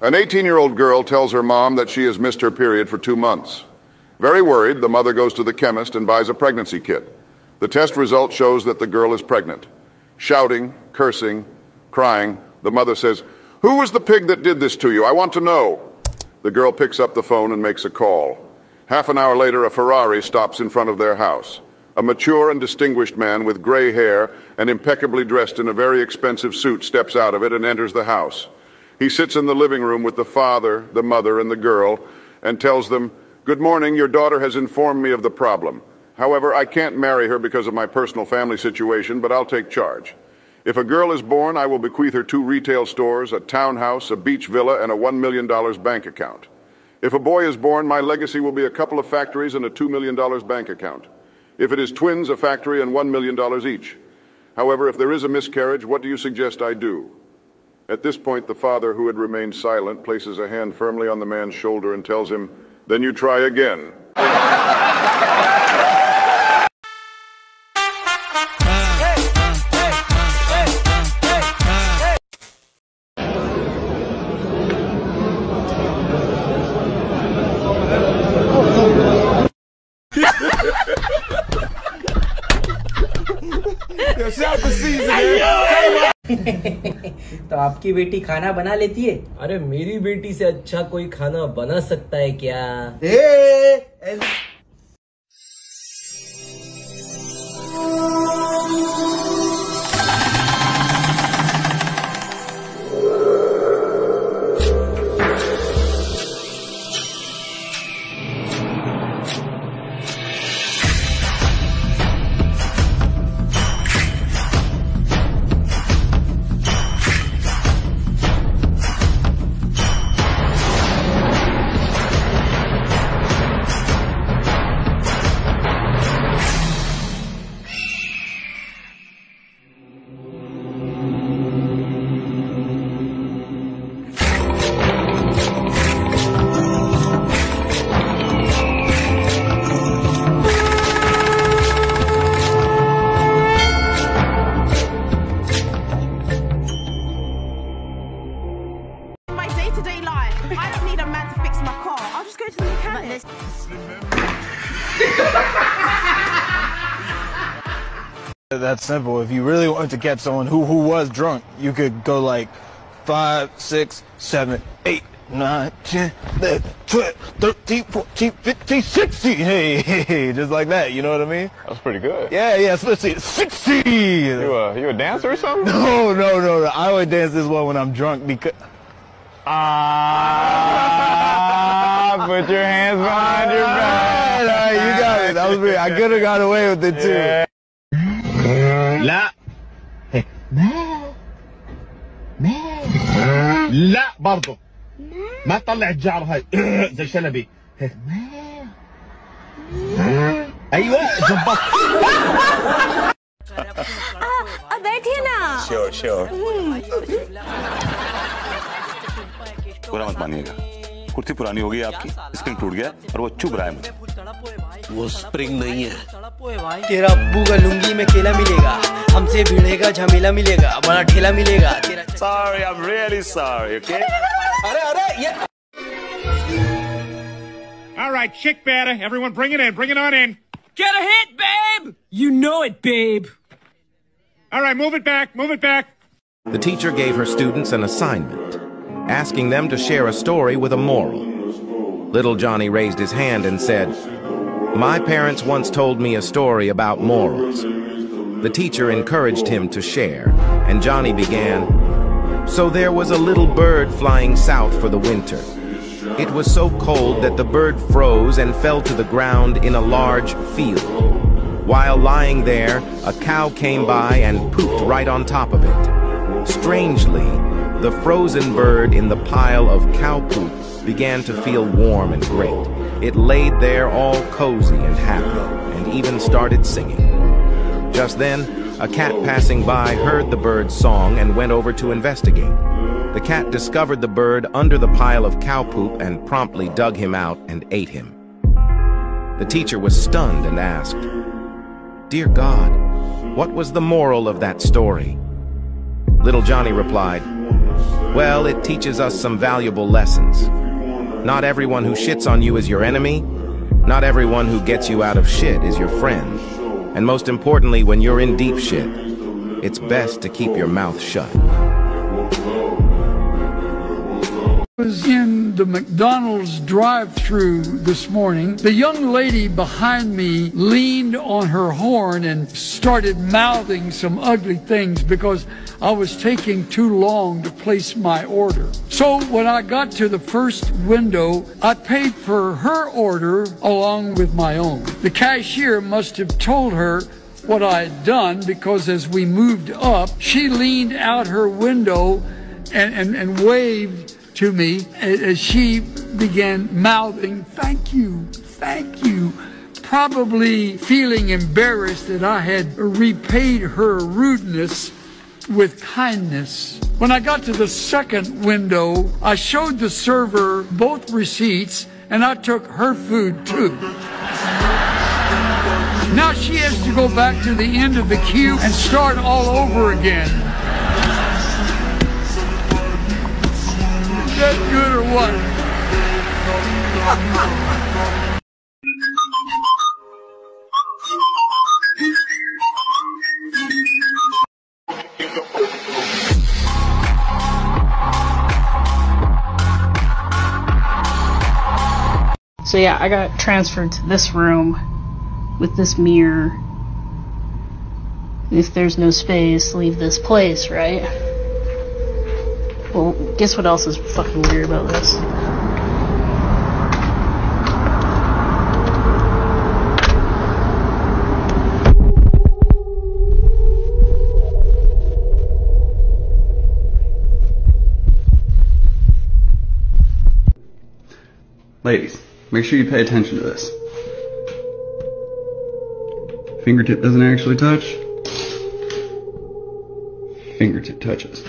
An 18-year-old girl tells her mom that she has missed her period for 2 months. Very worried, the mother goes to the chemist and buys a pregnancy kit. The test result shows that the girl is pregnant. Shouting, cursing, crying, the mother says, "Who was the pig that did this to you? I want to know." The girl picks up the phone and makes a call. Half an hour later, a Ferrari stops in front of their house. A mature and distinguished man with gray hair and impeccably dressed in a very expensive suit steps out of it and enters the house. He sits in the living room with the father, the mother, and the girl and tells them, "Good morning, your daughter has informed me of the problem. However, I can't marry her because of my personal family situation, but I'll take charge. If a girl is born, I will bequeath her 2 retail stores, a townhouse, a beach villa, and a $1 million bank account. If a boy is born, my legacy will be a couple of factories and a $2 million bank account. If it is twins, a factory and $1 million each. However, if there is a miscarriage, what do you suggest I do?" At this point, the father, who had remained silent, places a hand firmly on the man's shoulder and tells him, "Then you try again." तो आपकी बेटी खाना बना लेती है? अरे मेरी बेटी से अच्छा कोई खाना बना सकता है क्या? day-to-day life. I don't need a man to fix my car. I'll just go to the mechanic. That's simple. If you really wanted to catch someone who was drunk, you could go like 5, 6, 7, 8, 9, 10, 11, 12, 13, 14, 15, 16. Hey, just like that. You know what I mean? That was pretty good. Yeah, let's see. 16. You a dancer or something? No. I only dance this one when I'm drunk because. Put your hands behind your back. All right, you got it. That was me. I could have got away with it too. Yeah. لا لا برضه ما تطلع الجعر هاي زي شلبي. ايوه ظبط. बैठिए ना. Sure. बुरा मत मानिएगा. कुर्सी पुरानी हो गई आपकी, spring टूट गया और वो चुभ रहा है मुझे. वो स्प्रिंग नहीं है. तेरा अब्बू का लुंगी में केला मिलेगा, हमसे भिड़ेगा झमेला मिलेगा, बड़ा ठेला मिलेगा. Sorry, I'm really sorry, okay? अरे ये. All right, chick batter. Everyone bring it in. Bring it on in. Get a hit, babe. You know it, babe. All right, move it back. Move it back. The teacher gave her students an assignment, asking them to share a story with a moral. Little Johnny raised his hand and said, "My parents once told me a story about morals." The teacher encouraged him to share, and Johnny began, "So there was a little bird flying south for the winter. It was so cold that the bird froze and fell to the ground in a large field. While lying there, a cow came by and pooped right on top of it. Strangely, the frozen bird in the pile of cow poop began to feel warm and great. It laid there all cozy and happy, and even started singing. Just then, a cat passing by heard the bird's song and went over to investigate. The cat discovered the bird under the pile of cow poop and promptly dug him out and ate him. The teacher was stunned and asked, "Dear God, what was the moral of that story?" Little Johnny replied, Well, it teaches us some valuable lessons. Not everyone who shits on you is your enemy. Not everyone who gets you out of shit is your friend. And most importantly, when you're in deep shit, it's best to keep your mouth shut. I was in the McDonald's drive-thru this morning. The young lady behind me leaned on her horn and started mouthing some ugly things because I was taking too long to place my order. So when I got to the first window, I paid for her order along with my own. The cashier must have told her what I had done, because as we moved up, she leaned out her window and waved to me as she began mouthing, "Thank you, thank you," probably feeling embarrassed that I had repaid her rudeness with kindness. When I got to the second window, I showed the server both receipts and I took her food too. Now she has to go back to the end of the queue and start all over again. Is that good or what? So yeah, I got transferred to this room with this mirror. If there's no space, leave this place, right? Well, guess what else is fucking weird about this? Ladies, make sure you pay attention to this. Fingertip doesn't actually touch. Fingertip touches.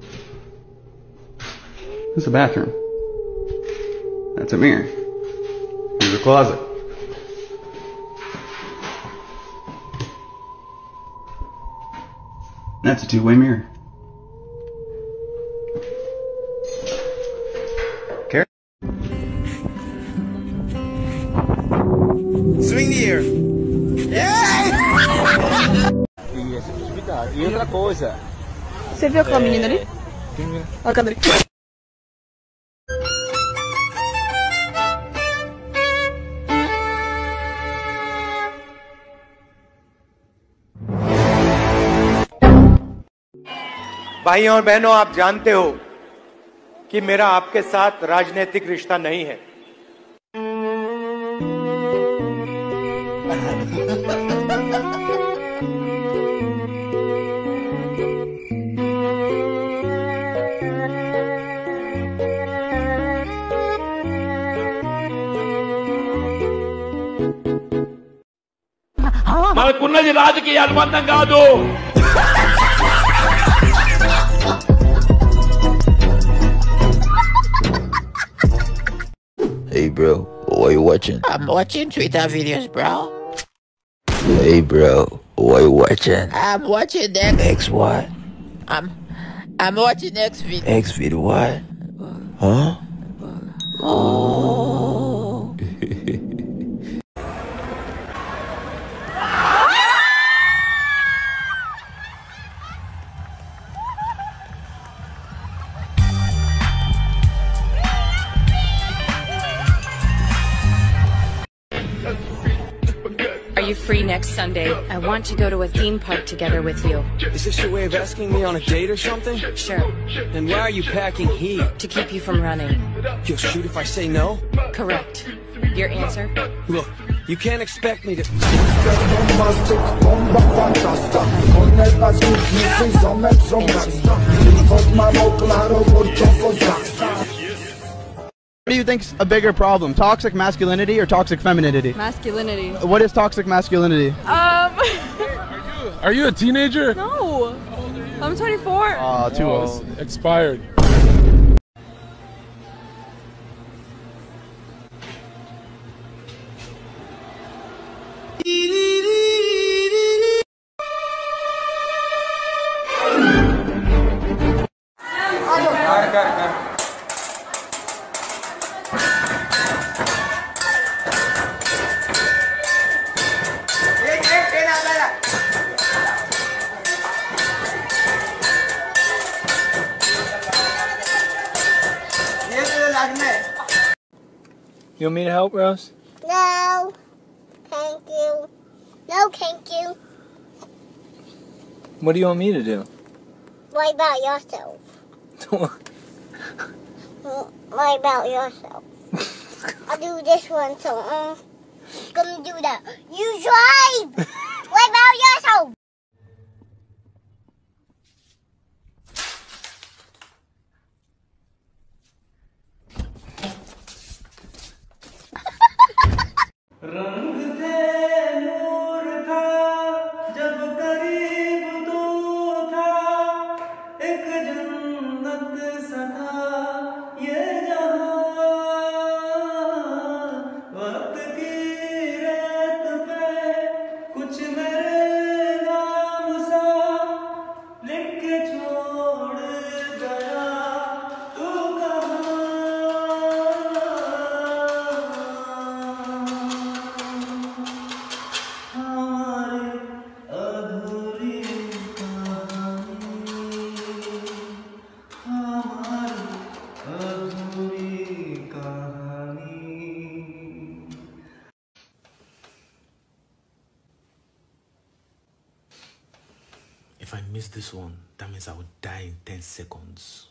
This is a bathroom. That's a mirror. Here's a closet. That's a two-way mirror. Swing the air. E outra coisa. Você viu aquela menina ali? Olha a câmera. भाइयों और बहनों, आप जानते हो कि मेरा आपके साथ राजनीतिक रिश्ता नहीं है। మనకున్నది రాజకీయ అనుబంధం కాదు. Hey bro, what you watching? I'm watching Twitter videos, bro. Hey bro, what you watching? I'm watching X what? I'm watching X video. X video what? Huh? Oh. Are you free next Sunday? I want to go to a theme park together with you. Is this your way of asking me on a date or something? Sure. Then why are you packing heat? To keep you from running. You'll shoot if I say no? Correct. Your answer? Look, you can't expect me to... What do you think's a bigger problem, toxic masculinity or toxic femininity? Masculinity. What is toxic masculinity? Are you a teenager? No. I'm 24. Aw, too old. Expired. You want me to help, Rose? No, thank you. No, thank you. What do you want me to do? What about yourself? What about yourself? I'll do this one, so gonna do that. You drive! What about yourself? If I miss this one, that means I would die in 10 seconds.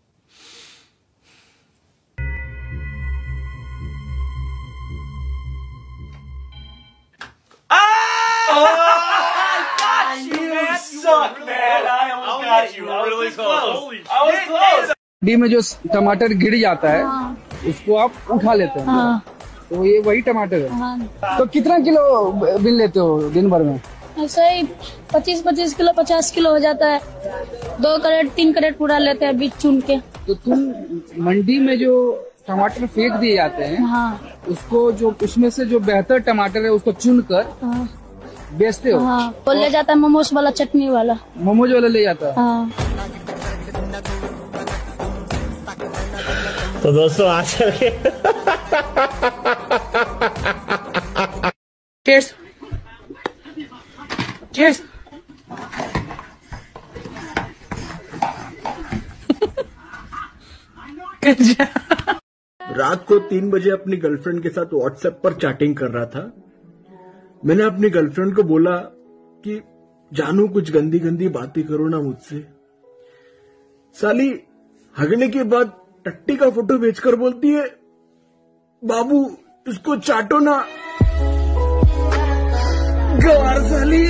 You suck, man. I almost got you. Really close. I was close. डी में जो टमाटर गिर जाता है उसको आप उठा लेते हैं तो ये वही टमाटर है। तो कितना किलो बिन लेते हो दिन भर में? ऐसे ही 25 किलो 50 किलो हो जाता है। 2 कैरेट 3 कैरेट पूरा लेते हैं बीज चुन के। तो तुम मंडी में जो टमाटर फेंक दिए जाते हैं उसको जो उसमें से जो बेहतर टमाटर है उसको चुन कर बेचते हो? वो ले जाता है मोमोज वाला चटनी वाला। मोमोज वाला ले जाता है। तो दोस्तों आज Cheers. Cheers. रात को 3 बजे अपनी गर्लफ्रेंड के साथ व्हाट्सएप पर चैटिंग कर रहा था। मैंने अपनी गर्लफ्रेंड को बोला कि जानू कुछ गंदी गंदी बातें करो ना मुझसे। साली हगने के बाद टट्टी का फोटो भेजकर बोलती है बाबू इसको चाटो ना। गवार साली।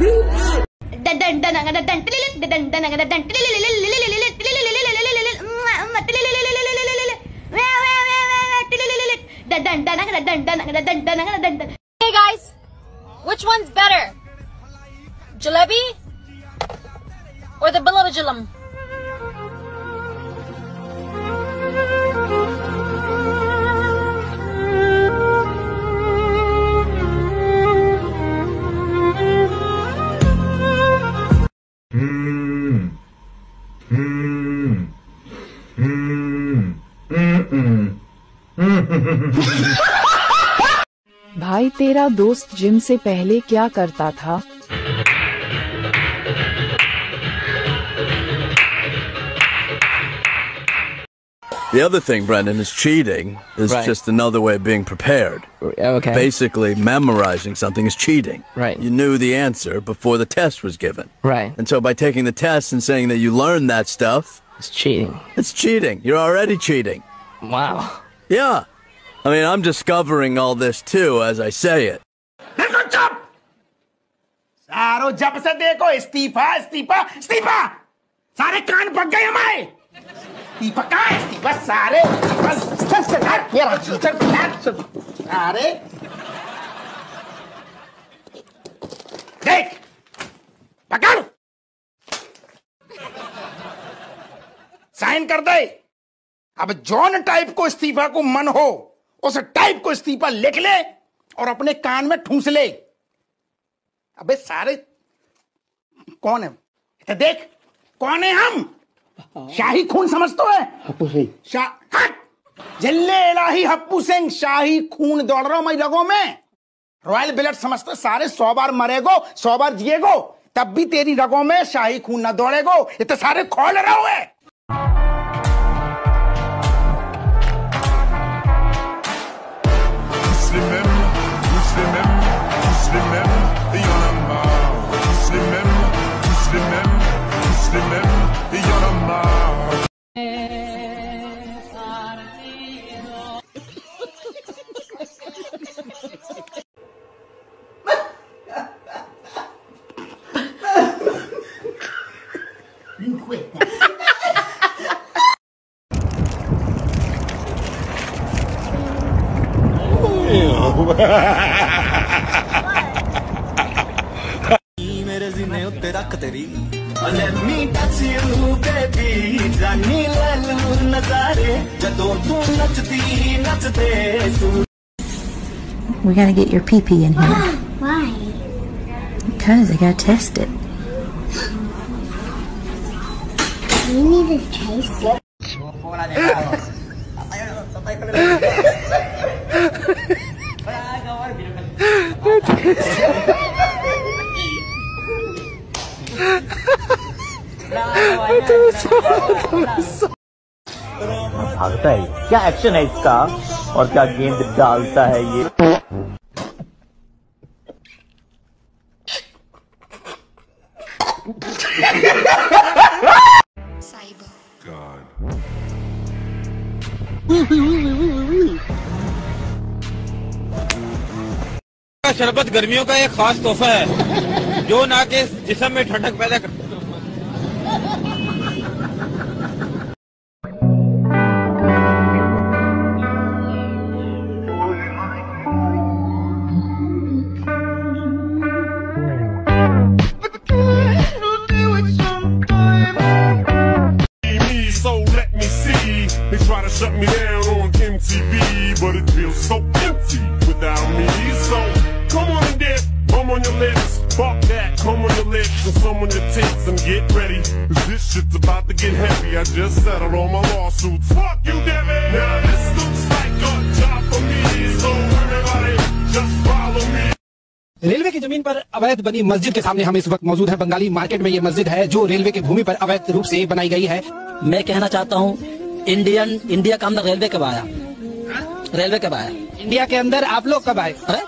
Hey guys, which one's better? Jalebi or the Balabajalam? भाई तेरा दोस्त जिम से पहले क्या करता था? The other thing, Brendan, is cheating is just another way of being prepared. Okay. Basically, memorizing something is cheating. Right. You knew the answer before the test was given. Right. And so by taking the test and saying that you learned that stuff... It's cheating. It's cheating. You're already cheating. Wow. Yeah. I mean, I'm discovering all this too as I say it. सारो जब से देखो इस्तीफा इस्तीफा इस्तीफा सारे कान पक गए हमारे इस्तीफा कहाँ है इस्तीफा सारे सारे देख पकड़ साइन कर दे। अब जॉन टाइप को इस्तीफा को मन हो उस टाइप को इस्तीफा लिख ले और अपने कान में ठूंस ले। अबे सारे कौन है तो देख कौन है हम शाही खून समझते है हप्पू सिंह जल्ले इलाही हप्पू सिंह शाही खून दौड़ रहा हूं मैं लोगों में रॉयल ब्लड समझते सारे 100 बार मरेगो 100 बार जिएगो तब भी तेरी रगों में शाही खून ना दौड़ेगो ये तो सारे खोल रहे हुए Let me touch you, baby. जानी लालू नजारे जदों तू नचदी नचदे We gotta get your pee-pee in here. Why? Because I gotta test it. You need to taste it. भागता है, क्या एक्शन है इसका और क्या गेंद डालता है ये। शरबत गर्मियों का एक खास तोहफा है जो ना के जिस्म में ठंडक पैदा करता है। So let me see. They try to shut me down on MTV, but it feels so empty without me. So come on and dip, come on your lips, fuck that, come on your lips and some on your tits and get ready, 'cause this shit's about to get heavy. I just settled all my lawsuits. Fuck you, Devin. Now this looks like a job for me, so everybody just follow me. Railway की जमीन पर अवैध बनी मस्जिद के सामने हम इस वक्त मौजूद हैं। बंगाली मार्केट में ये मस्जिद है जो रेलवे की भूमि पर अवैध रूप से बनाई गई है। मैं कहना चाहता हूँ इंडिया का अंदर रेलवे कब आया? रेलवे कब आया? इंडिया के अंदर आप लोग कब आए? अरे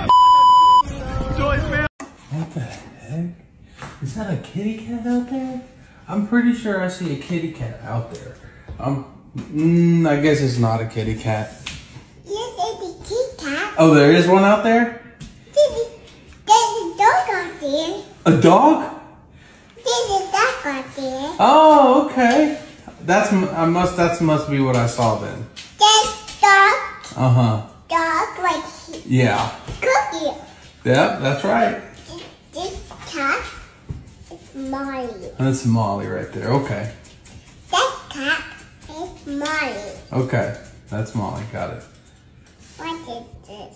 What the heck? Is that a kitty cat out there? I'm pretty sure I see a kitty cat out there. I guess it's not a kitty cat. Yes, it's a kitty cat. Oh, there is one out there? There's a dog out there. A dog? There's a duck out there. Oh, okay. That must be what I saw then. There's dog. Uh-huh. Dog right here. Yeah. Cookie. Yep, that's right. This cat is Molly. That's Molly right there. Okay. That cat is Molly. Okay. That's Molly. Got it. What is this?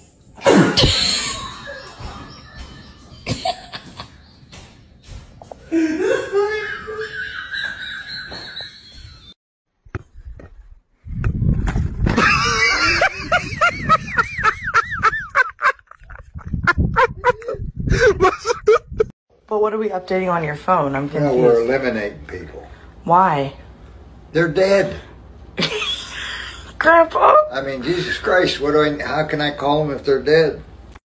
But what are we updating on your phone? I'm confused. Well, we're eliminating people. Why? They're dead. Grandpa? I mean, Jesus Christ, how can I call them if they're dead?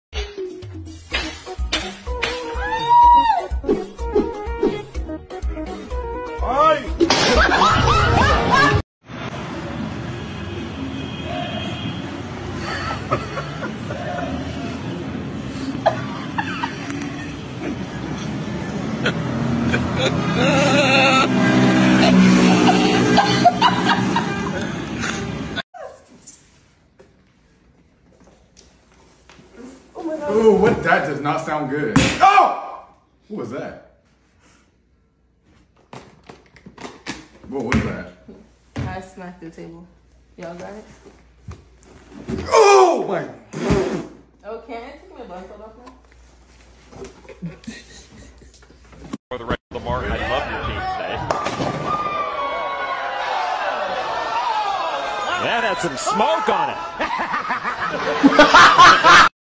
Ooh, what? That does not sound good. Oh! What was that? What was that? I smacked the table. Y'all got it? Oh my! Okay, take my blindfold off now. For the rest of the market, I love your team today. That had some smoke on it.